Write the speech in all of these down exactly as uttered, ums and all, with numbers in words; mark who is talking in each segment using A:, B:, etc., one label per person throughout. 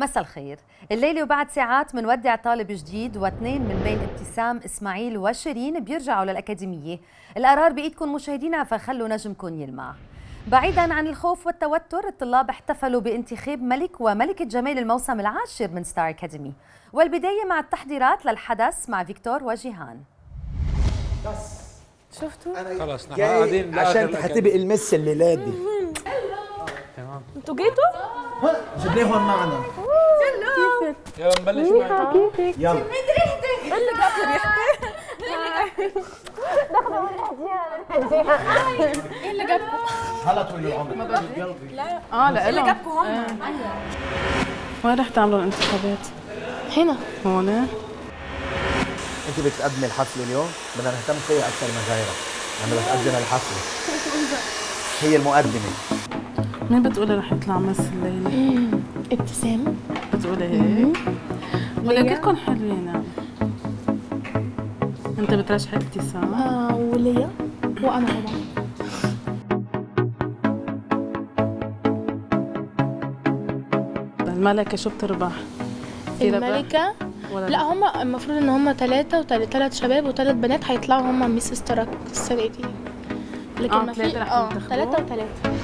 A: مساء الخير. الليلة وبعد ساعات منودع طالب جديد واثنين من بين ابتسام، اسماعيل وشيرين بيرجعوا للأكاديمية. القرار بإيدكم مشاهدينا، فخلوا نجمكم يلمع. بعيدا عن الخوف والتوتر، الطلاب احتفلوا بانتخاب ملك وملكة جمال الموسم العاشر من ستار أكاديمي، والبداية مع التحضيرات للحدث مع فيكتور وجيهان.
B: بس
C: شفتوا؟
B: خلص نحن قاعدين
C: عشان تحتبق المس الليلة دي.
B: تمام.
C: انتوا جيتوا؟
B: جبناهم معنا.
C: يلا كيفك؟
B: يلا نبلش معك.
C: كيفك؟
B: يلا.
C: مين ريحتك؟ ايه اللي جاب ريحتك؟ داخله ايه اللي جابكم؟
B: هلا طويل العمر. قلبي.
C: لا اه لا اللي جابكم هم. وين رح تعملوا الانتخابات؟ هنا هون.
D: انت بتقدمي الحفله اليوم، بدنا نهتم فيها اكثر من غيرها، لانه بدها تقدم الحفله. هي المقدمه.
C: مين بتقولي رح يطلع مس الليله؟
E: ابتسام.
C: بتقولي هيك؟ ولا كلكم حلوين يعني؟ انت بترشحي ابتسام؟
E: اه وليا وانا طبعا.
C: الملكه شو بتربح؟
E: الملكه لا هم المفروض ان هم ثلاثه وثلاث شباب وثلاث بنات هيطلعوا هم ميس ستار السنه دي. لكن
C: اه
E: ما في
C: اه
E: ثلاثه وثلاثه.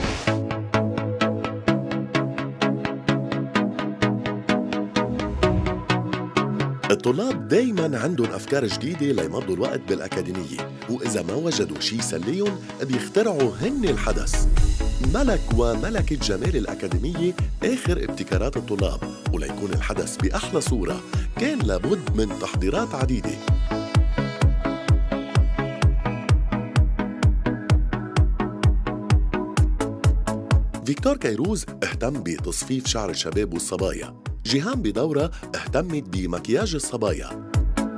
F: الطلاب دايما عندهم أفكار جديدة ليمضوا الوقت بالأكاديمية، وإذا ما وجدوا شي يسليهم بيخترعوا هن الحدث. ملك وملكة جمال الأكاديمية آخر ابتكارات الطلاب، وليكون الحدث بأحلى صورة كان لابد من تحضيرات عديدة. فيكتور كيروز اهتم بتصفيف شعر الشباب والصبايا، جيهان بدورة اهتمت بمكياج الصبايا.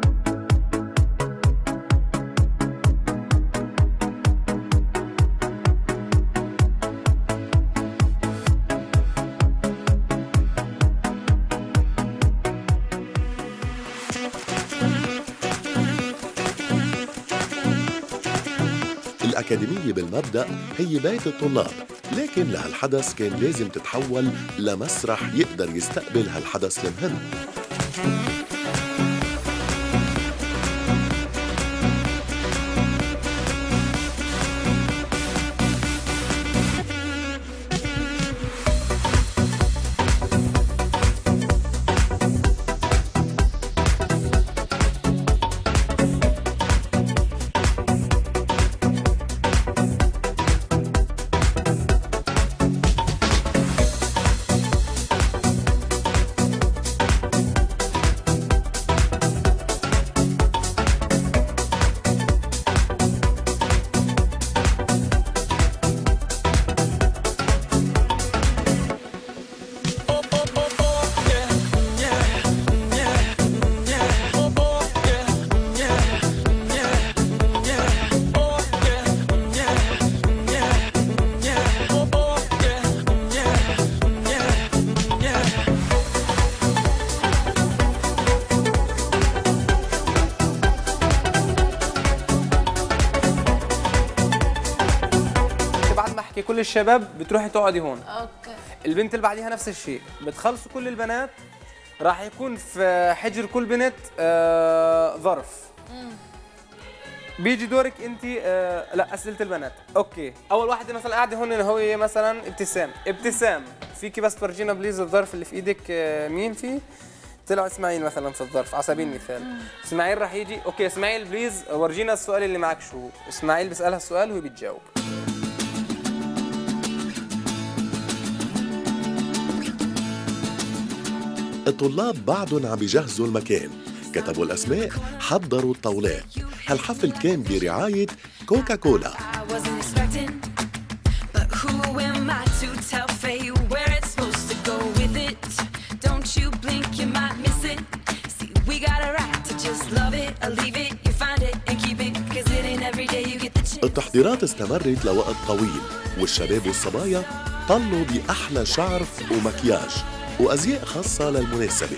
F: الأكاديمية بالمبدأ هي بيت الطلاب، لكن لهالحدث كان لازم تتحول لمسرح يقدر يستقبل هالحدث المهم.
G: كل الشباب بتروحي تقعدي هون.
E: اوكي.
G: البنت اللي بعديها نفس الشيء، بتخلصوا كل البنات، راح يكون في حجر كل بنت آه ظرف. مم. بيجي دورك انت. آه لا اسئله البنات. اوكي، اول واحده مثلا قاعده هون هو مثلا ابتسام. ابتسام فيكي بس تورجينا بليز الظرف اللي في ايدك آه مين فيه؟ طلع اسماعيل مثلا في الظرف على سبيل المثال. اسماعيل راح يجي. اوكي اسماعيل بليز ورجينا السؤال اللي معك شو. اسماعيل بيسالها السؤال وهي بتجاوب.
F: الطلاب بعدهم عم بيجهزوا المكان، كتبوا الأسماء، حضروا الطاولات. هالحفل كان برعاية كوكا كولا. التحضيرات استمرت لوقت طويل، والشباب والصبايا طلوا بأحلى شعر ومكياج وأزياء خاصة للمناسبة.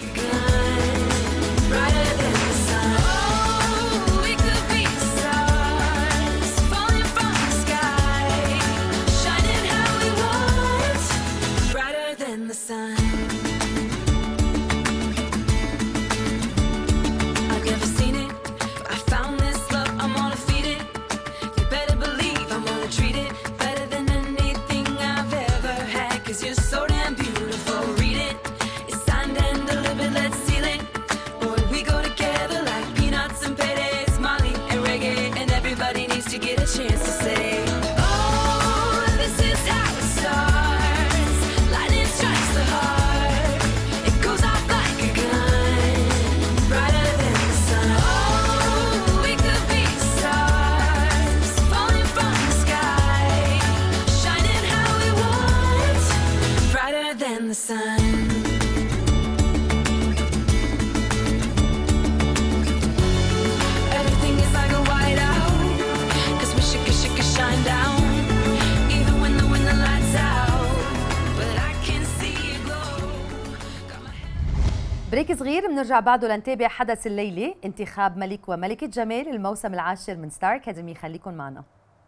A: بريك صغير بنرجع بعده لنتابع حدث الليلة، انتخاب ملك وملكة جمال الموسم العاشر من ستار أكاديمي. خليكن معنا.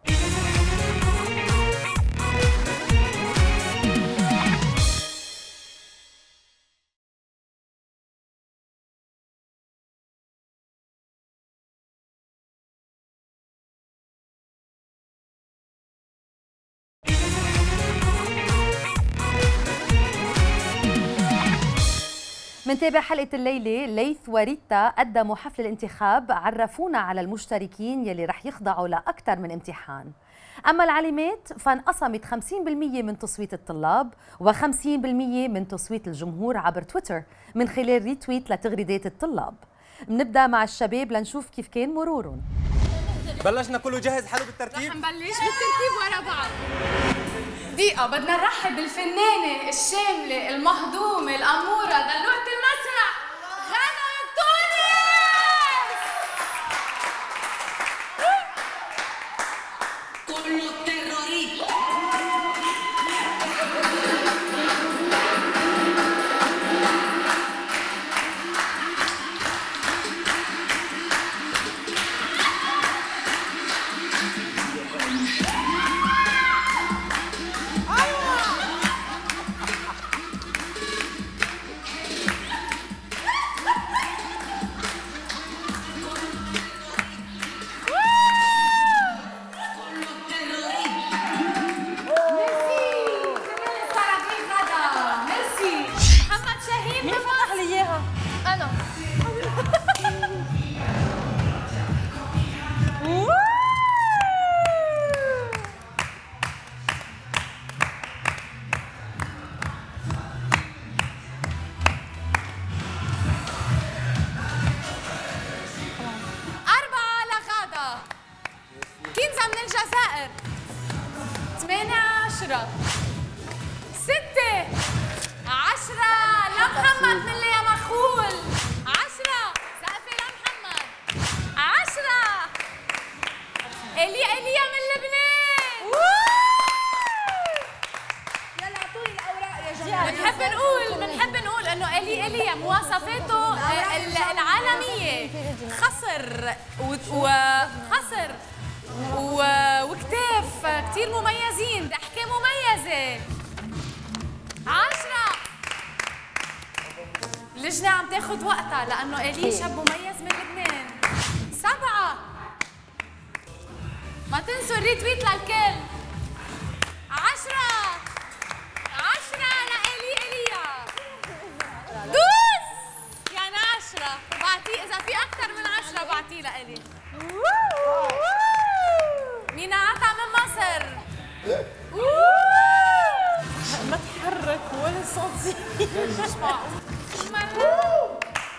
A: منتابع حلقة الليلة. ليث وريتا قدموا حفل الانتخاب، عرفونا على المشتركين يلي رح يخضعوا لأكثر من امتحان. أما العلامات فانقسمت خمسين بالمئة من تصويت الطلاب وخمسين بالمئة من تصويت الجمهور عبر تويتر من خلال ريتويت لتغريدات الطلاب. بنبدأ مع الشباب لنشوف كيف كان مرورهم.
G: بلشنا كله جاهز حلو بالترتيب؟
E: رح نبلش بالترتيب ورا بعض. دقيقة، بدنا نرحب بالفنانة الشاملة المهضومة الأمورة دلوعة المسرح غنى تونس. كله تيروريست. وخصر وكتاف كتير مميزين، ضحكة مميزة. عشرة. اللجنة عم تاخد وقتها لأنه إيلي شاب مميز من لبنان. سبعة. ما تنسوا الريتويت للكل. عشرة. عشرة لإيلي إيليا. دوس. يعني عشرة. بعطيه إذا في أكثر من عشرة بعطيه لإلي. مينا عطا من مصر.
C: ما تحرك ولا صوتي.
E: مش معقول.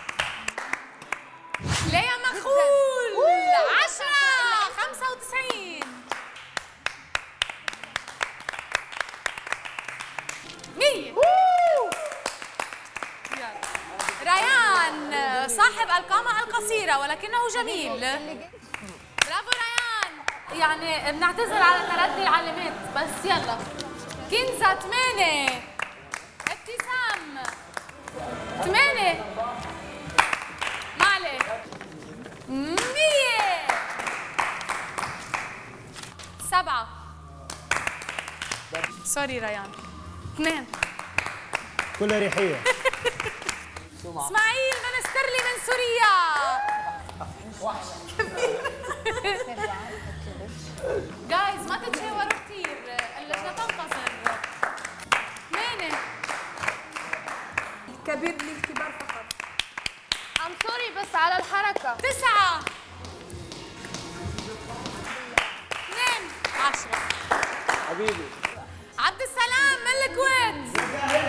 E: ليا مخول. عشرة. خمسة وتسعين. مية. ريان صاحب القامة القصيرة ولكنه جميل. برافو ريان. يعني بنعتذر على تردي العلامات بس يلا. كنزة ثمانية. ابتسام ثمانية. معلي مية. سبعة. سوري ريان. اثنين.
B: كلها ريحية.
E: اسماعيل منسترلي من سوريا. جايز ما تتشاوروا كثير، اللجنة تنتظر. ثمانية.
C: الكبير للكبار فقط.
E: ام سوري بس على الحركة. تسعة. اثنين. عشرة.
G: حبيبي.
E: عبد السلام من الكويت.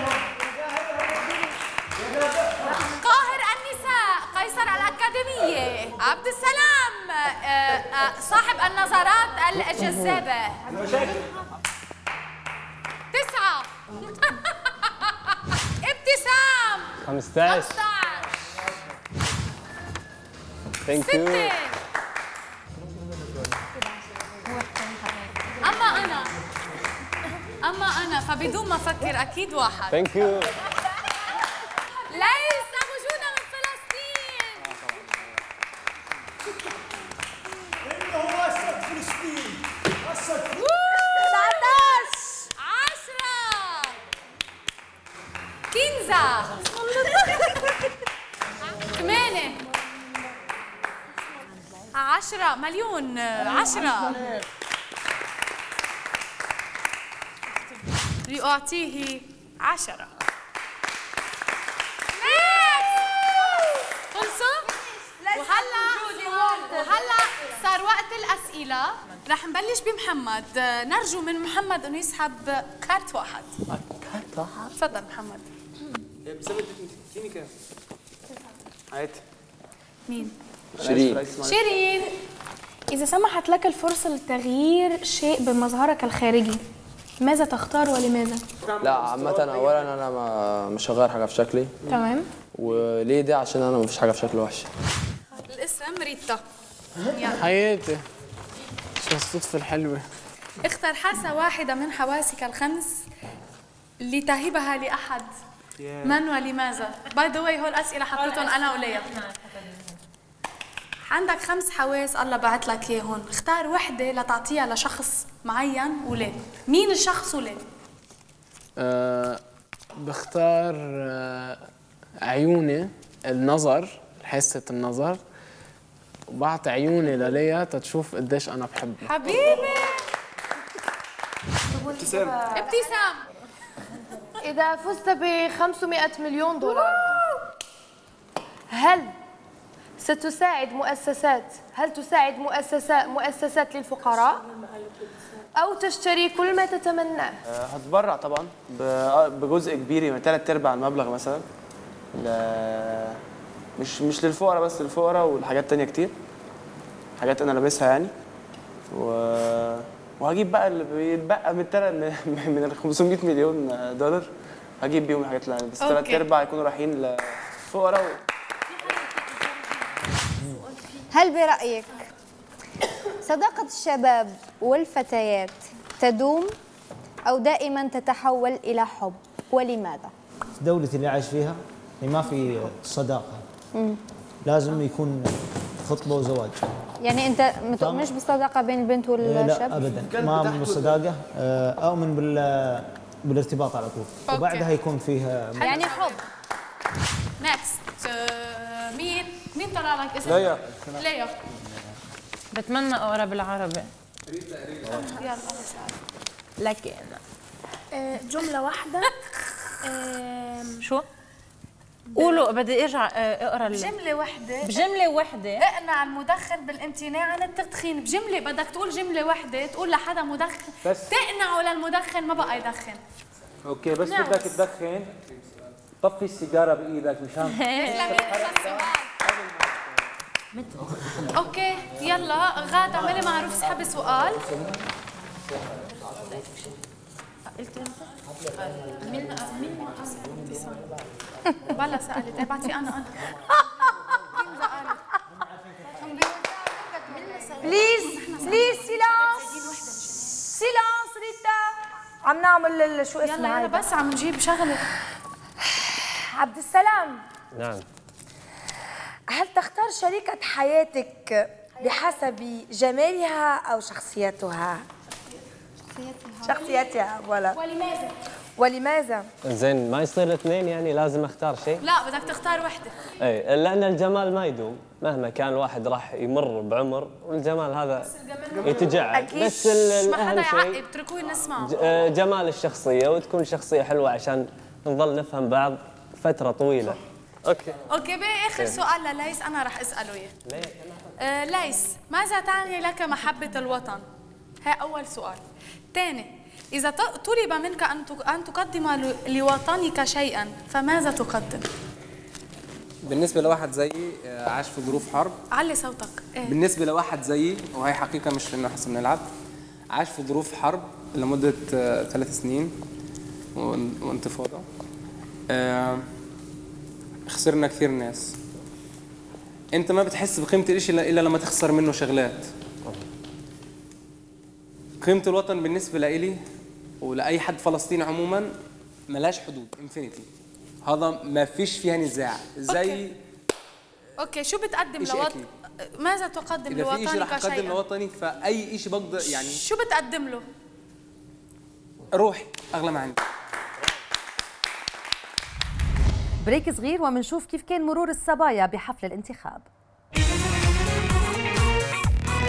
E: قاهر النساء قيصر الأكاديمية. عبد السلام صاحب النظرات الجذابة. تسعة. ابتسام.
G: خمسة عشر.
E: خمسة عشر.
G: ثانك يو.
E: ستة. أما أنا أما أنا فبدون ما أفكر أكيد واحد.
G: ثانك يو.
E: ليس موجود عشرة مليون عشرة لأعطيه عشرة. خلصوا؟ وهلا وهلا صار وقت الأسئلة. رح نبلش بمحمد. نرجو من محمد إنه يسحب كارت واحد.
G: كارت واحد؟
E: تفضل محمد.
G: بسبب فيني كام؟ عادي.
E: مين؟
G: شيرين.
E: شيرين.
C: إذا سمحت لك الفرصة لتغيير شيء بمظهرك الخارجي، ماذا تختار ولماذا؟
H: لا عامة أولا أنا ما مش هغير حاجة في شكلي.
C: تمام.
H: وليه دي؟ عشان أنا مفيش حاجة في شكلي وحشة.
E: الاسم ريتا.
C: حياتي شو الصدفة الحلوة.
E: اختر حاسة واحدة من حواسك الخمس لتهبها لأحد. من ولماذا؟ باي ذا واي هول أسئلة حطيتهم أنا وليا. عندك خمس حواس الله بعت لك اياهم، اختار وحده لتعطيها لشخص معين وليه؟ مين الشخص وليه؟
I: أه بختار أه عيوني، النظر، حاسة النظر، وبعطي عيوني لليا تتشوف قديش انا بحبها.
E: حبيبي
G: ابتسام.
E: ابتسام.
J: إذا فزت ب خمسمائة مليون دولار هل ستساعد مؤسسات هل تساعد مؤسسات مؤسسات للفقراء أو تشتري كل ما تتمناه؟
K: هتبرع طبعا بجزء كبير من ثلاث ارباع المبلغ مثلا ل... مش مش للفقراء بس، للفقراء والحاجات تانية كتير، حاجات انا لابسها يعني. و... وهجيب بقى اللي بيتبقى من التل... من ال خمسمائة مليون دولار هجيب بيهم الحاجات اللي بس ثلاث ارباع يكونوا رايحين للفقراء. و...
L: هل برأيك صداقة الشباب والفتيات تدوم أو دائما تتحول إلى حب، ولماذا؟
B: في دولتي اللي عايش فيها ما في صداقة. مم. لازم يكون خطبة وزواج.
L: يعني أنت ما تؤمنش بالصداقة بين البنت والشاب؟
B: لا أبدا، ما أؤمن بالصداقة، أؤمن بال بالارتباط على طول، وبعدها يكون فيها
L: يعني حب.
E: نكست. مين؟ مين طلع لك اسم؟
G: ليا.
E: ليا.
M: بتمنى اقرا بالعربي.
E: يلا
M: لكن
C: جملة واحدة.
M: شو؟ قولوا بدي ارجع اقرا
E: بجملة واحدة.
M: بجملة واحدة
E: اقنع المدخن بالامتناع عن التدخين، بجملة بدك تقول جملة واحدة تقول لحدا مدخن بس تقنعه للمدخن ما بقى يدخن.
N: اوكي بس نعم. بدك تدخن طفي السيجارة بإيدك مشان
E: اوكي يلا غاد اعملي معروف اسحبي سؤال. قلت مين مين بلا سألت بعتي انا انا
J: بليز بليز سيلانس سيلانس ريتا عم نعمل شو اسمه.
E: يلا يلا بس عم نجيب شغله.
J: عبد السلام.
O: نعم.
J: هل تختار شريكة حياتك بحسب جمالها أو شخصيتها؟ شخصيتها. شخصيتها ولا
E: ولماذا؟
J: ولماذا؟
O: زين ما يصير الاثنين يعني لازم اختار شيء؟
E: لا بدك تختار وحدة.
O: اي لأن الجمال ما يدوم، مهما كان الواحد راح يمر بعمر والجمال هذا يتجعد. بس الأهم شيء
E: اتركوه نسمع
O: جمال الشخصية وتكون شخصية حلوة عشان نظل نفهم بعض فترة طويلة. اوكي
E: اوكي بقى اخر سؤال لليس انا رح اساله اياه. آه ليس ماذا تعني لك محبة الوطن؟ هي اول سؤال. ثاني اذا طلب منك ان ان تقدم لوطنك شيئا فماذا تقدم؟
G: بالنسبة لواحد زيي عاش في ظروف حرب.
E: علي صوتك.
G: إيه؟ بالنسبة لواحد زيي وهي حقيقة مش لأنه احنا بنلعب، عاش في ظروف حرب لمدة ثلاث سنين وانتفاضة. آه خسرنا كثير ناس. انت ما بتحس بقيمة الاشي الا لما تخسر منه شغلات. قيمة الوطن بالنسبة لإلي ولأي حد فلسطيني عموما ملاش حدود، انفينيتي. هذا ما فيش فيها نزاع. زي
E: اوكي, أوكي. شو بتقدم لوطن؟ ماذا تقدم
G: إذا
E: لوطنك شيئا؟
G: إذا في شيء رح أقدم لوطني فأي شيء بقدر يعني.
E: شو بتقدم له؟
G: روحي أغلى ما عندي.
A: بريك صغير ومنشوف كيف كان مرور الصبايا بحفل الانتخاب.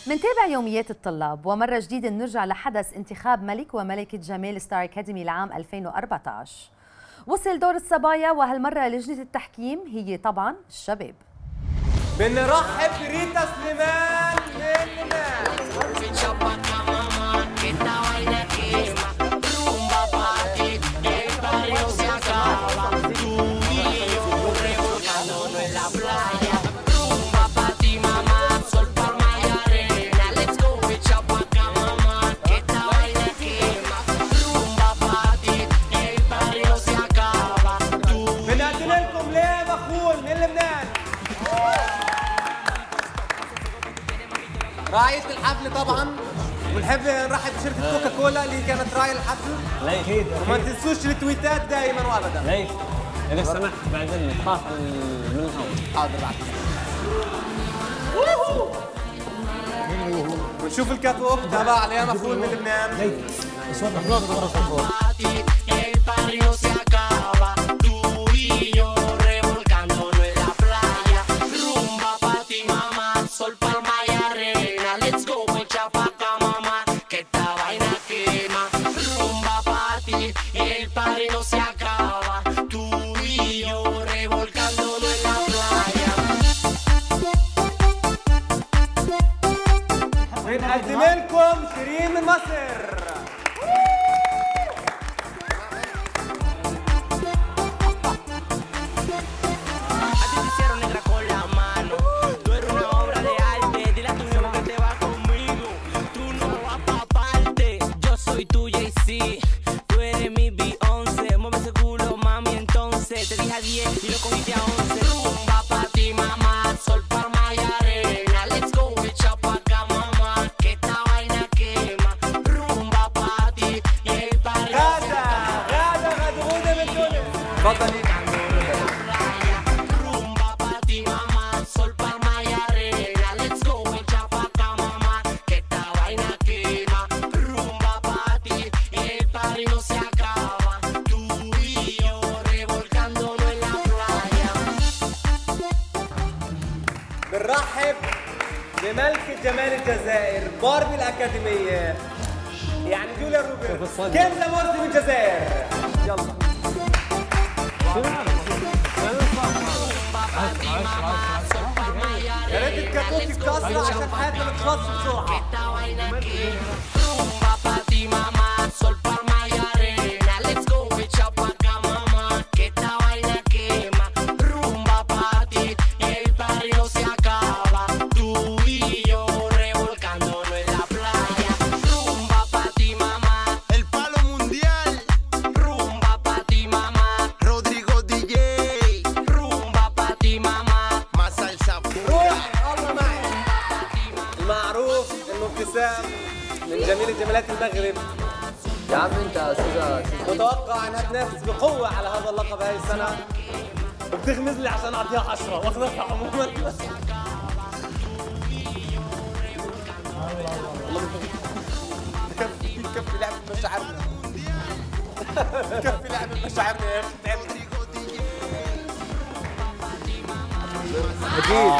A: منتابع يوميات الطلاب ومرة جديدة نرجع لحدث انتخاب ملك وملكة جمال ستار أكاديمي لعام ألفين وأربعة عشر. وصل دور الصبايا وهالمرة لجنة التحكيم هي طبعا الشباب.
G: بنرحب بريتا سليمان من لبنان. راعية الحفل طبعا، ونحب نرحب بشركة كوكا كولا اللي كانت راعية الحفل.
O: ليك
G: وما تنسوش التويتات دائما وابدا.
O: ليك اذا سمحت بعد اذنك خاف من الهواء.
G: حاضر بعد. ونشوف الكات ووك تبع عليها مفعول من لبنان. ليك بنقدم لكم شيرين من مصر. بنرحب بملكة جمال الجزائر باربي الأكاديمية، يعني جوليا روبرت كنزة مرسي من الجزائر. يلا يا ريت الكاتوت يتكسر عشان حياتنا ما تخلصش بسرعة. من جميل جمالات المغرب.
H: يا عم انت استاذ
G: متوقع انها تنافس بقوه على هذا اللقب هاي السنه، وبتغمز لي عشان اعطيها عشرة واخذتها عموما. كفي كفي لعب مشاعرنا. كفي لعب مشاعرنا يا اخي تعبنا. اكيد.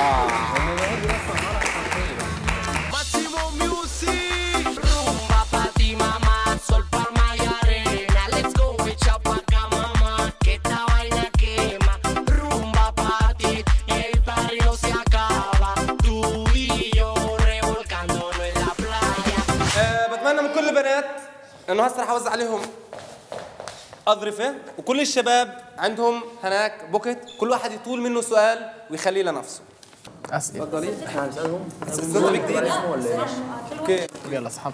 G: انه هسه رح اوزع عليهم اظرفه، وكل الشباب عندهم هناك بوكت، كل واحد يطول منه سؤال ويخليه لنفسه.
I: اسئله
H: تفضلي. احنا هنسالهم
G: اسئله جديد
H: ولا ايش؟
G: اوكي
I: يلا اصحاب.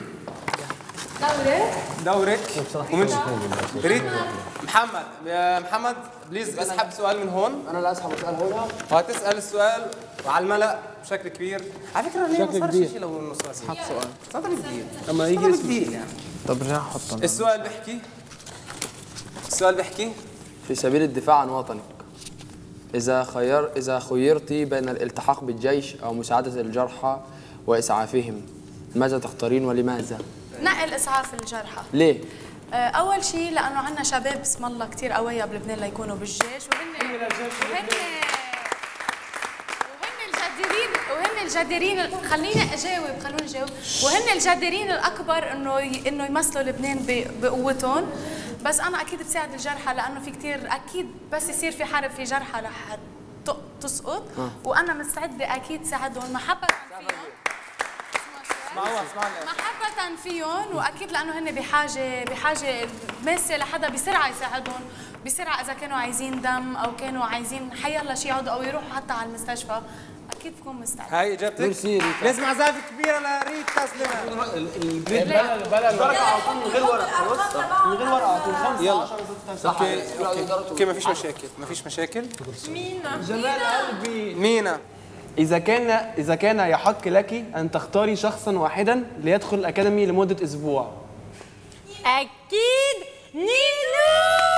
J: دورك
G: دورك ومن بريد محمد. يا محمد بليز اسحب سؤال من هون.
H: انا اللي اسحب سؤال هون
G: وهتسال السؤال وعلى الملأ بشكل كبير. على فكره هي ما صارش شيء لو انه سؤال
I: اسحب سؤال
G: صدر جديد
I: اما يجي
G: جديد يعني.
I: طب رجع حطهم.
G: السؤال بيحكي السؤال بيحكي
H: في سبيل الدفاع عن وطنك، إذا خير إذا خيرت بين الالتحاق بالجيش أو مساعدة الجرحى وإسعافهم، ماذا تختارين ولماذا؟
C: نقل إسعاف الجرحى.
H: ليه؟
C: أول شيء لأنه عندنا شباب بسم الله كثير قوية بلبنان ليكونوا بالجيش، وهن وهن وهن الجديرين وهن الجديرين خليني اجاوب خلوني اجاوب وهن الجديرين الاكبر انه ي... انه يمثلوا لبنان ب... بقوتهم. بس انا اكيد بساعد الجرحى لانه في كثير اكيد بس يصير في حرب في جرحى رح تسقط آه. وانا مستعده اكيد ساعدهم محبه فيهم محبة فيهم واكيد لانه هن بحاجه بحاجه ماسه لحدا بسرعه يساعدهم بسرعه اذا كانوا عايزين دم او كانوا عايزين حيلا شيء يقعدوا او يروحوا حتى على المستشفى اكيد بكون مستعد.
G: هاي اجابتك؟ نسمع زعفه كبيره لريتا سليمان.
K: الجريد بلا الورقه على طول من غير ورقه خلص من غير ورقه على طول خمسه
G: يلا اوكي اوكي ما فيش مشاكل ما فيش مشاكل.
M: مينا
K: جمال قلبي
G: مينا
K: إذا كان إذا كان يحق لك أن تختاري شخصا واحدا ليدخل الأكاديمي لمدة أسبوع.
M: أكيد نينو.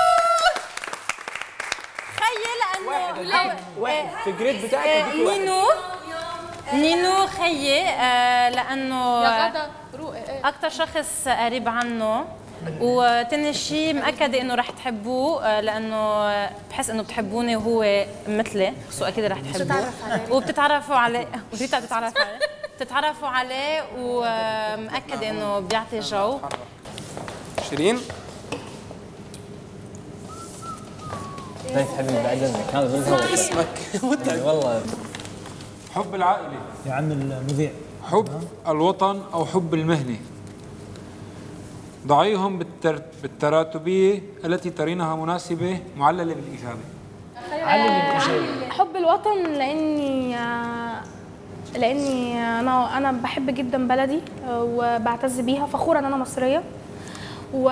M: خيي لأنه
K: واحد في الجريد بتاعك
M: آه نينو نينو خيي آه لأنه
C: يا غدا روقي
M: أكثر شخص قريب عنه وتاني شيء مأكدة إنه رح تحبوه لأنه بحس إنه بتحبوني وهو مثلي سو أكيد رح تحبوه وبتتعرفوا عليه وريتا بتتعرف عليه بتتعرفوا عليه ومأكدة إنه بيعطي جو.
G: شيرين
O: ليش حبيبي بعد اذنك هذا من هو
G: اسمك
O: متعب والله.
N: حب العائله
B: يا عم المذيع
N: حب الوطن او حب المهنه ضعيهم بالتر... بالتراتبيه التي ترينها مناسبه معلله بالاجابه.
C: علل بالاجابه. حب الوطن لاني لاني انا انا بحب جدا بلدي وبعتز بيها فخوره ان انا مصريه و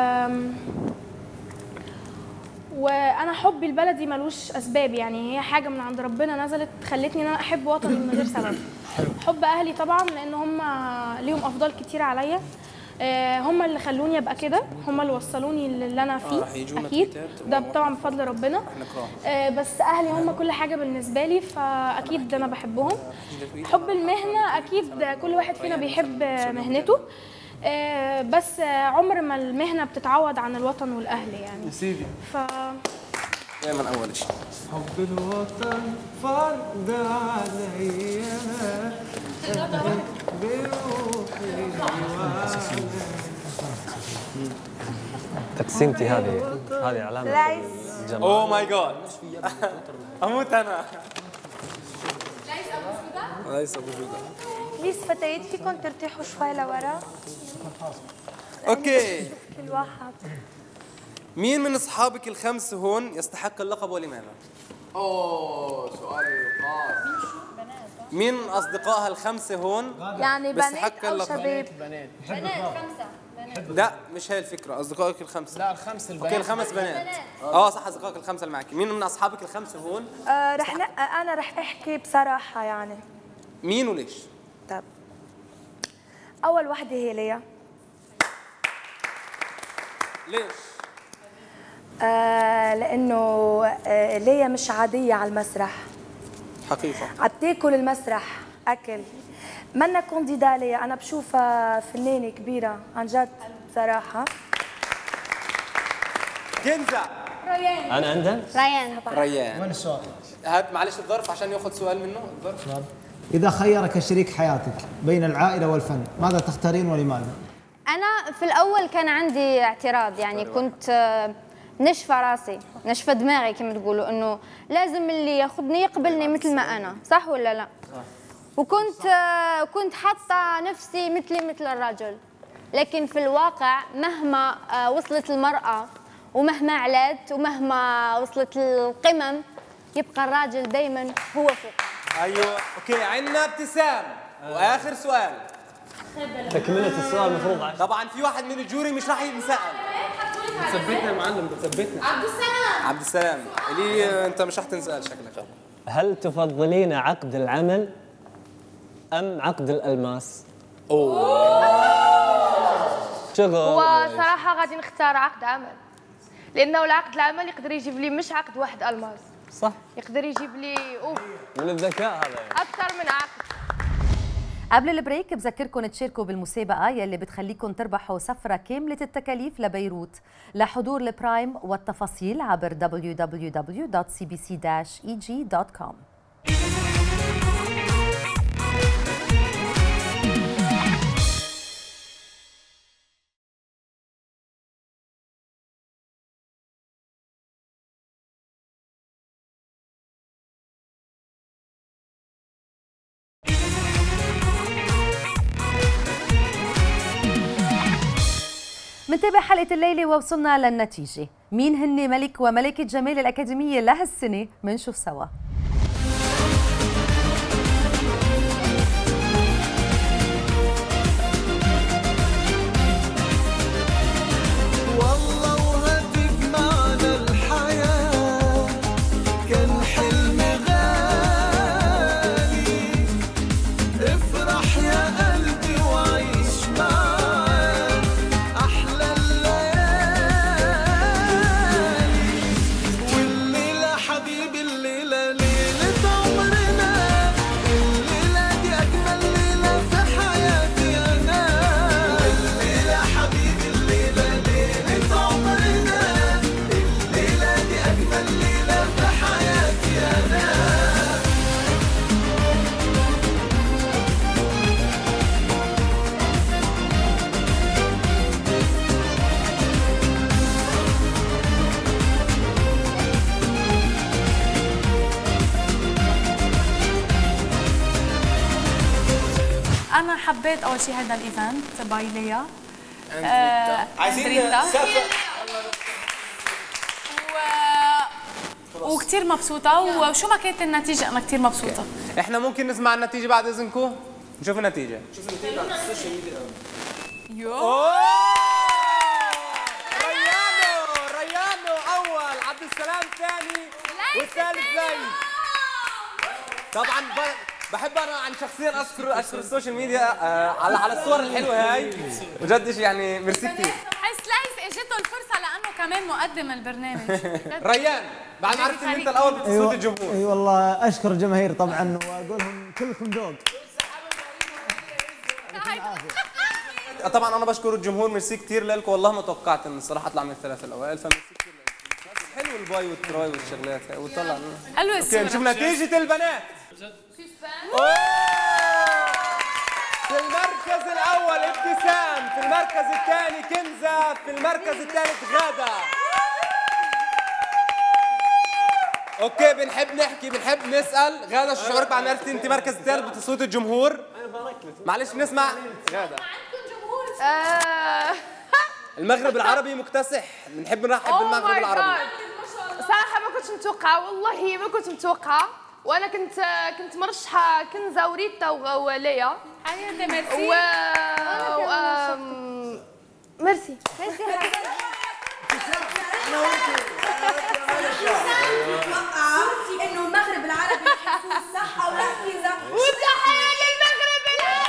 C: وانا حبي لبلدي ملوش اسباب يعني هي حاجه من عند ربنا نزلت خلتني ان انا احب وطني من غير سبب. حب اهلي طبعا لان هم ليهم افضال كتير عليا هم اللي خلوني ابقى كده هم اللي وصلوني اللي انا فيه اكيد ده طبعا بفضل ربنا بس اهلي هم كل حاجه بالنسبه لي فاكيد انا بحبهم. حب المهنه اكيد كل واحد فينا بيحب مهنته بس عمر ما المهنه بتتعوض عن الوطن والاهل يعني.
K: يا سيدي
C: ف
G: دايما اول شيء
K: حب الوطن فرض عليا
O: تقسيمتي هذه هذه علامه الجمال.
G: اوه ماي جاد اموت انا. ليس ابو جوده.
J: بليز فتيات فيكم ترتاحوا شوي لورا؟
G: اوكي.
J: كل واحد.
G: مين من اصحابك الخمس هون يستحق اللقب ولماذا؟
H: اوه سؤال خاص.
G: مين من اصدقائها الخمسه هون
J: يعني بنات او شباب؟
K: بنات
L: بنات خمسه بنات.
G: لا مش هي الفكره اصدقائك الخمسه.
K: لا الخمس البنات.
G: اوكي الخمس بنات اه صح اصدقائك الخمسه اللي معك. مين من اصحابك الخمسه هون؟
J: آه رح لا انا رح احكي بصراحه يعني.
G: مين وليش؟
J: طب اول وحده هي ليا.
G: ليش؟
J: آه لانه آه ليا مش عاديه على المسرح
G: حقيقه
J: عم تاكل المسرح اكل منا كونديدا ليا انا بشوفها فنانه كبيره عن جد بصراحه.
G: كنزة
C: ريان
O: انا عندها
L: ريان
G: ريان
B: وين السؤال؟
G: هات معلش الظرف عشان ياخذ سؤال منه الظرف.
B: إذا خيرك شريك حياتك بين العائلة والفن ماذا تختارين ولماذا؟
L: انا في الاول كان عندي اعتراض يعني كنت نشفى راسي نشفى دماغي كما تقولوا انه لازم اللي ياخذني يقبلني مثل ما انا صح ولا لا. وكنت كنت حاطه نفسي مثلي مثل الرجل لكن في الواقع مهما وصلت المراه ومهما علت ومهما وصلت القمم يبقى الراجل دائما هو فوق.
G: ايوه اوكي عندنا ابتسام واخر سؤال.
O: تكمله السؤال المفروض
G: طبعا في واحد من الجوري مش راح ينسال.
K: بتثبتنا يا معلم بتثبتنا.
J: عبد السلام
G: عبد السلام اللي انت مش راح تنسال شكلك.
O: هل تفضلين عقد العمل ام عقد الالماس؟
G: اوه
O: شغل
J: وصراحه غادي نختار عقد عمل لانه العقد العمل يقدر يجيب لي مش عقد واحد الماس
O: صح
J: يقدر يجيب لي اوف
O: من الذكاء هذا يعني.
J: اكثر من عقد.
A: قبل البريك بذكركم تشاركوا بالمسابقة يلي بتخليكم تربحوا سفرة كاملة التكاليف لبيروت لحضور البرايم والتفاصيل عبر دبليو دبليو دبليو دوت سي بي سي داش اي جي دوت كوم. منتابع حلقة الليلة ووصلنا للنتيجة. مين هن ملك وملكة جمال الأكاديمية لهالسنة؟ منشوف سوا.
E: أنا حبيت أول شيء هذا الإيفنت باي ليا.
G: آه عايزين سقف.
E: و... وكثير مبسوطة، وشو ما كانت النتيجة أنا كثير مبسوطة.
G: إحنا ممكن نسمع النتيجة بعد إذنكم؟ نشوف النتيجة.
K: شوف النتيجة على السوشيال ميديا.
G: يو ريانو ريانو أول، عبد السلام ثاني، والثالث ليث. طبعا بحب انا عن شخصيا اشكر اشكر السوشيال ميديا آه على على الصور الحلوه هاي، بجد يعني ميرسي كثير.
E: بحس ليث اجته الفرصه لانه كمان مقدم البرنامج.
G: ريان بعد ما عرفت ان انت الاول بتصوت الجمهور.
B: اي والله اشكر الجماهير طبعا واقول لهم كلكم ذوق.
G: طبعا انا بشكر الجمهور، ميرسي كثير لكم، والله ما توقعت ان الصراحه اطلع من الثلاثه الاوائل، فميرسي كثير لكم. حلو الباي والتراي والشغلات هاي وطلع.
E: حلوه الصوره.
G: اوكي نشوف نتيجه البنات. في المركز الأول ابتسام، في المركز الثاني كنزة، في المركز الثالث غادة. اوكي بنحب نحكي بنحب نسأل غادة، شو شعورك بعد ما عرفتي انت مركز الثالث بتصويت الجمهور؟ معلش نسمع غادة. المغرب العربي مكتسح، بنحب نرحب بالمغرب العربي.
J: صراحة ما كنتش متوقعة، والله ما كنت متوقعة، وانا كنت كنت مرشحه كنزه وريتا وليا.
E: حياتي ميرسي.
J: و ميرسي.
P: انا وانت صرتي انه المغرب العربي يحسوا الصح او لا كنزه.
J: وتحيه للمغرب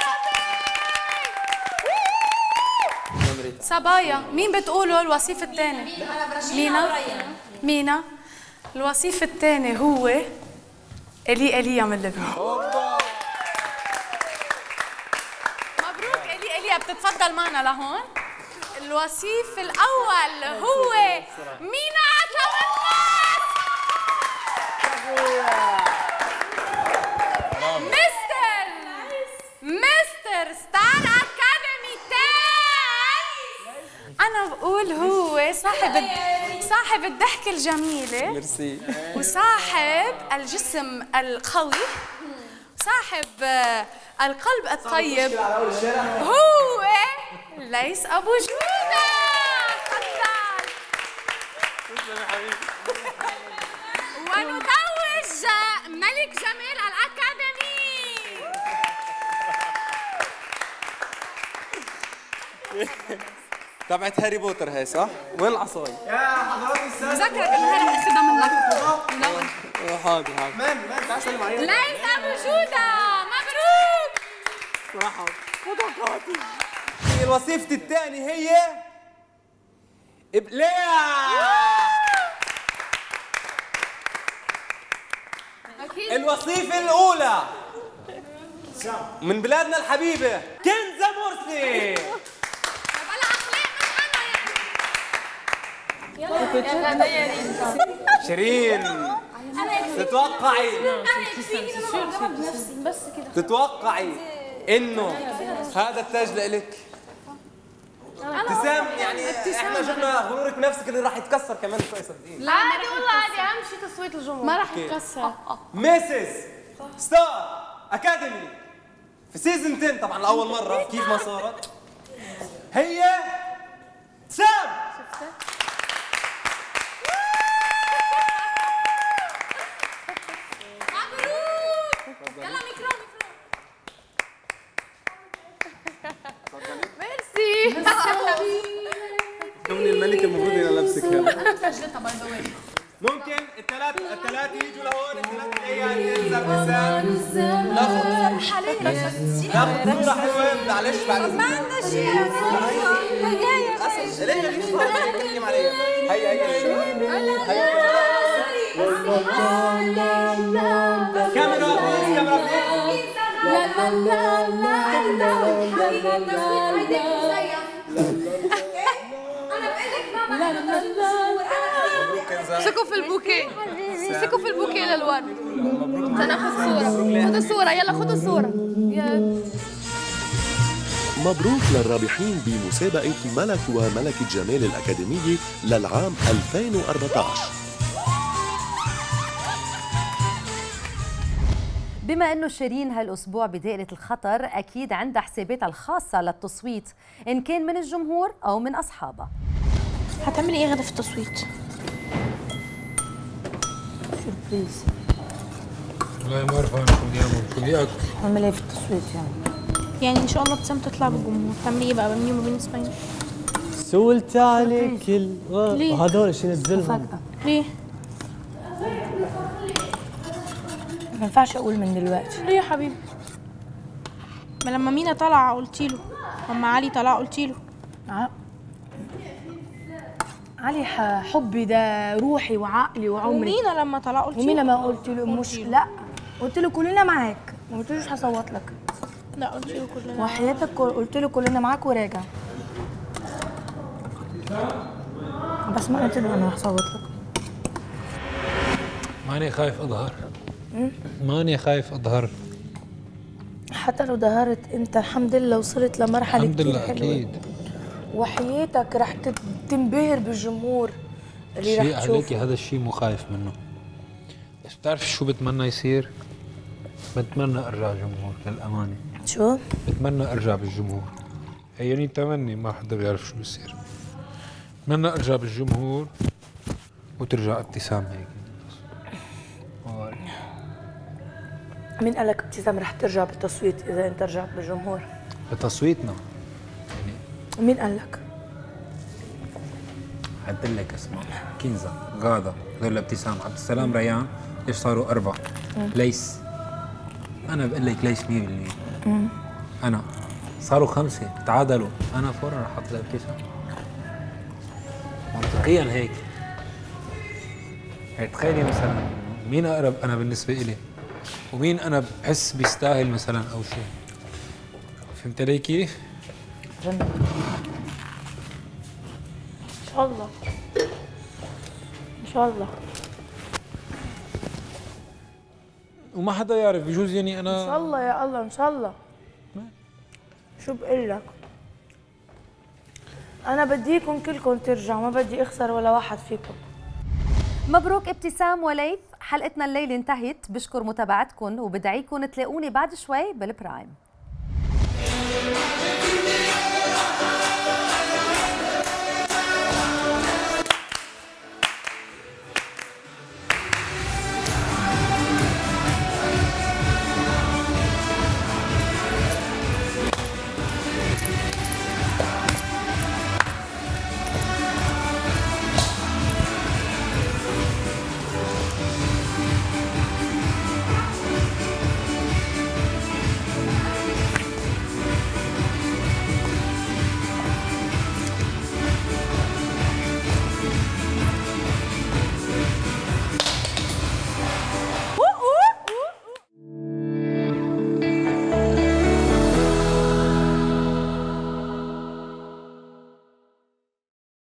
J: العربي.
E: صبايا مين بتقولوا الوصيف الثاني؟ مينا. مينا. الوصيف الثاني هو إلي إليا من لبنان. مبروك إلي إليا، بتتفضل معنا لهون. الوصيف الأول هو مينا عتلوان. مستر مستر ستار أكاديمي تاني. أنا بقول هو صاحب صاحب الضحكة الجميلة.
G: ميرسي.
E: وصاحب الجسم القوي، صاحب القلب الطيب، هو ليث أبو جودة. ونتوج ملك جمال الأكاديمي.
G: تبعت هاري بوتر هي صح؟ وين العصاي؟
K: يا حضرات السادة
E: بذكرك انه هلا اخذها منك.
G: حاضر حاضر.
K: مان مان تعال سلم علينا.
E: ليث أبو جودة مبروك.
G: صراحة ما توقعتش. الوصيفة الثانية هي إبليا. الوصيفة الأولى من بلادنا الحبيبة كنزة مرسي. شيرين تتوقعي تتوقعي انه هذا التاج لإلك؟ ابتسام يعني احنا شفنا غرورك بنفسك اللي راح يتكسر كمان شوي صدقين.
J: عادي والله عادي، اهم شيء تصويت الجمهور.
E: ما راح يتكسر.
G: ميسز ستار اكاديمي في سيزون عشرة طبعا لاول مره كيف ما صارت هي ابتسام.
E: يلا ميكرو
J: ميرسي.
G: كوني الملكة المفروض اني لابسك هذا.
E: انا مسجلتها باي ذا واي.
G: ممكن الثلاث الثلاث يجوا لهون، الثلاث جاية تنزل ابتسام. ناخذ ناخذ صورة حلوة معلش بعد اذنك.
E: ما عندنا شيء يا زلمة. جاية
G: اسف ليه ليش صورة تتكلم عليها؟ هيا هيا كاميرا بليز كاميرا بليز.
E: لا لا لا لا
J: سكوا في البوكيه، سكوا في البوكيه للورد. تناخذ صورة، خذوا صورة، يلا خذوا صورة.
F: مبروك للرابحين بمسابقة ملك وملكة جمال الأكاديمية للعام ألفين وأربعة عشر.
A: بما انه شيرين هالاسبوع بدائرة الخطر، اكيد عندها حساباتها الخاصة للتصويت ان كان من الجمهور او من اصحابها.
C: هتعملي ايه غدا في التصويت؟
Q: سربريز.
R: والله ما بعرف انا شو بدي اعمل، شو بدي اكل.
Q: اعمل ايه في التصويت يعني؟
C: يعني ان شاء الله ابتسام تطلع بالجمهور، تعملي ايه بقى بيني وبين اسماعيل؟
O: سولت عليك ال...
C: ليه؟
O: وهدول ايش ينزلهم؟
C: ليه؟
Q: ما ينفعش اقول من دلوقتي.
C: ليه يا حبيبي؟ ما لما مينا طلع قلتي له، لما علي طلع قلتي له.
Q: ع... علي حبي ده روحي وعقلي وعمري.
C: ومينا لما طلع قلتي له.
Q: ومينا ما قلت له مش لا، قلت له كلنا معاك، ما قلتلوش هصوت لك.
C: لا قلت له كلنا.
Q: وحياتك قلت له كلنا معاك وراجع. بس ما قلت له انا هصوت لك.
R: ماني خايف اظهر. ماني خايف اظهر.
Q: حتى لو ظهرت انت الحمد لله وصلت لمرحله
R: الحمد لله اكيد.
Q: وحياتك رح تنبهر بالجمهور اللي رح
R: شيء
Q: تشوفه.
R: عليكي هذا الشيء مو خايف منه. بس بتعرفي شو بتمنى يصير؟ بتمنى ارجع جمهور للامانه.
Q: شو؟
R: بتمنى ارجع بالجمهور. هيني تمني، ما حدا بيعرف شو بيصير. بتمنى ارجع بالجمهور وترجع ابتسام هيك.
Q: مين قال لك ابتسام رح ترجع بالتصويت اذا انت رجعت بالجمهور؟
R: بتصويتنا.
Q: مين قال لك؟
R: عدل لك اسماء كنزة، غادة، هذول ابتسام، عبد السلام، ريان، ليش صاروا أربعة؟ ليس. أنا بقول لك ليس مية بالمية. أنا صاروا خمسة، تعادلوا، أنا فورا رح أحط ابتسام. منطقيا هيك. هيك تخيلي مثلا مين أقرب أنا بالنسبة إلي؟ ومين أنا بحس بيستاهل مثلا أو شيء. فهمت علي كيف؟
Q: ان شاء الله ان شاء الله.
R: وما حدا يعرف، بجوز يعني انا
Q: ان شاء الله يا الله ان شاء الله. شو بقول لك؟ انا بديكم كلكم ترجعوا، ما بدي اخسر ولا واحد فيكم.
A: مبروك ابتسام وليث، حلقتنا الليله انتهت، بشكر متابعتكم وبدعيكم تلاقوني بعد شوي بالبرايم.